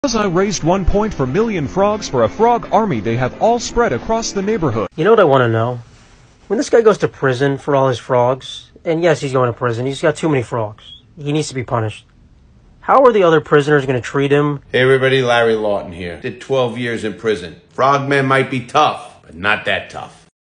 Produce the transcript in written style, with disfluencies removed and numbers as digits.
Because I raised 1 point for million frogs for a frog army they have all spread across the neighborhood. You know what I want to know? When this guy goes to prison for all his frogs, and yes, he's going to prison, he's got too many frogs. He needs to be punished. How are the other prisoners going to treat him? Hey everybody, Larry Lawton here. Did 12 years in prison. Frogmen might be tough, but not that tough.